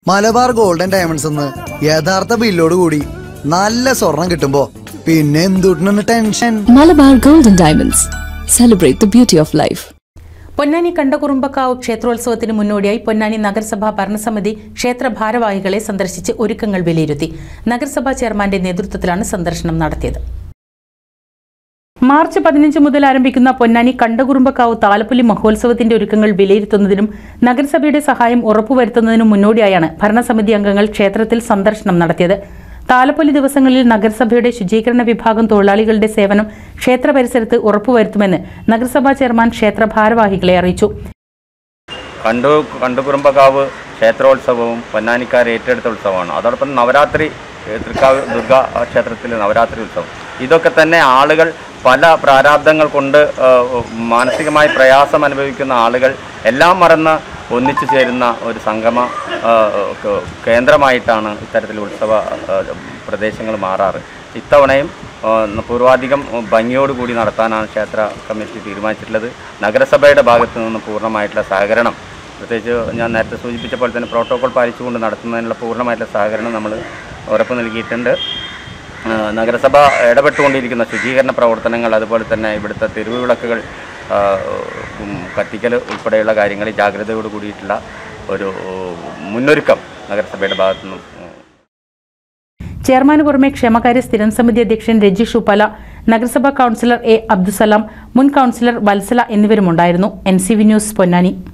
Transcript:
Malabar golden diamonds എന്ന് യഥാർത്ഥ ബില്ലോട് കൂടി നല്ല സ്വർണം കിട്ടുമ്പോ പിന്നെ എന്തുടനെ tension. Malabar golden diamonds, celebrate the beauty of life. Ponnani Kandakurumbakkavu ക്ഷേത്രോത്സവത്തിന് മുന്നോടിയായി പൊന്നാനി നഗരസഭാ ഭരണസമിതി ക്ഷേത്ര ഭാരവാഹികളെ സന്ദർശിച്ച് ഒരുക്കങ്ങൾ വിലയിരുത്തി. നഗരസഭാ ചെയർമാന്റെ നേതൃത്വത്തിലാണ് സന്ദർശനം നടത്തിയത്. മാർച്ച് 15 മുതൽ ആരംഭിക്കുന്ന പൊന്നാനി കണ്ടകുറുമ്പക്കാവ് താലപ്പൊലി മഹോത്സവത്തിന്റെ ഒരുക്കങ്ങൾ വിലയിരുത്തുന്നതിനും നഗരസഭയുടെ സഹായം ഉറപ്പുവരുത്തുന്നതിനും മുന്നോടിയായാണ് ഭരണസമിതി അംഗങ്ങൾ ക്ഷേത്രത്തിൽ സന്ദർശനം നടത്തിയത്. താലപ്പൊലി ദിവസങ്ങളിൽ നഗരസഭയുടെ ശുചീകരണ വിഭാഗം തൊഴിലാളികളുടെ സേവനം ക്ഷേത്ര പരിസരത്ത് ഉറപ്പുവരുത്തുമെന്ന് നഗരസഭാ ചെയർമാൻ ക്ഷേത്ര ഭാരവാഹികളെ അറിയിച്ചു. കണ്ടകുറുമ്പക്കാവ് ക്ഷേത്രോത്സവവും പൊന്നാനിക്കാർ ഏറ്റെടുത്ത ഉത്സവമാണ്. അതോടൊപ്പം നവരാത്രി തൃക്കാവ് ദുർഗാ ക്ഷേത്രത്തിലെ നവരാത്രി ഉത്സവം, ഇതൊക്കെ തന്നെ ആളുകൾ പല പ്രാരാബ്ദങ്ങൾ കൊണ്ട് മാനസികമായി പ്രയാസം അനുഭവിക്കുന്ന ആളുകൾ എല്ലാം മറന്ന് ഒന്നിച്ചു ചേരുന്ന ഒരു സംഗമ കേന്ദ്രമായിട്ടാണ് ഇത്തരത്തിൽ ഉത്സവ പ്രദേശങ്ങൾ മാറാറ്. ഇത്തവണയും പൂർവാധികം ഭംഗിയോടുകൂടി നടത്താനാണ് ക്ഷേത്ര കമ്മിറ്റി തീരുമാനിച്ചിട്ടുള്ളത്. നഗരസഭയുടെ ഭാഗത്തു നിന്ന് പൂർണ്ണമായിട്ടുള്ള സഹകരണം, പ്രത്യേകിച്ച് ഞാൻ നേരത്തെ സൂചിപ്പിച്ച പോലെ തന്നെ പ്രോട്ടോകോൾ പാലിച്ചുകൊണ്ട് നടത്തുന്നതിനുള്ള പൂർണ്ണമായിട്ടുള്ള സഹകരണം നമ്മൾ ഉറപ്പ് നൽകിയിട്ടുണ്ട്. നഗരസഭ ഇടപെട്ടുകൊണ്ടിരിക്കുന്ന ശുചീകരണ പ്രവർത്തനങ്ങൾ, അതുപോലെ തന്നെ ഇവിടുത്തെ തെരുവ് വിളക്കുകൾ കത്തിക്കൽ ഉൾപ്പെടെയുള്ള കാര്യങ്ങളിൽ ജാഗ്രതയോട് കൂടിയിട്ടുള്ള ഒരു മുന്നൊരുക്കം നഗരസഭയുടെ ഭാഗത്തുനിന്നും. ചെയർമാന് പുറമെ ക്ഷേമകാര്യ സ്ഥിരം സമിതി അധ്യക്ഷൻ രജിഷ് ഉപ്പല, നഗരസഭാ കൗൺസിലർ എ അബ്ദുസലാം, മുൻ കൗൺസിലർ വത്സല എന്നിവരുമുണ്ടായിരുന്നു. NCV news Ponnani.